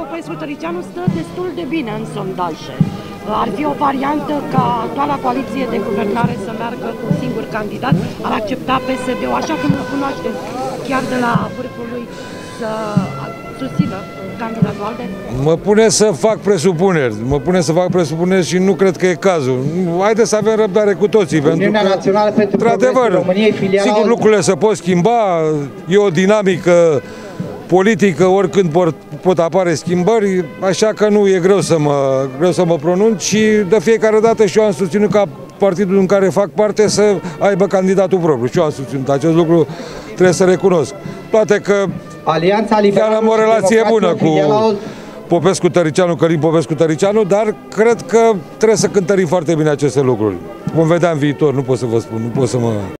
Popescu Tăricianu stă destul de bine în sondaje. Ar fi o variantă ca actuala coaliție de guvernare să meargă cu un singur candidat? Ar accepta PSD-ul, așa cum îl cunoaștem, chiar de la vârful lui, să susțină candidatul ALDE? Mă pune să fac presupuneri, și nu cred că e cazul. Haideți să avem răbdare cu toții, pentru că, Națională pentru într-adevăr, sigur, lucrurile se pot schimba, e o dinamică politică, oricând pot apare schimbări, așa că nu e greu să mă pronunț, și de fiecare dată și eu am susținut ca partidul în care fac parte să aibă candidatul propriu. Și eu am susținut acest lucru, trebuie să recunosc. Toate că chiar am o relație bună cu Popescu Tăricianu, Călin Popescu Tăricianu, dar cred că trebuie să cântărim foarte bine aceste lucruri. Vom vedea în viitor, nu pot să vă spun, nu pot să mă...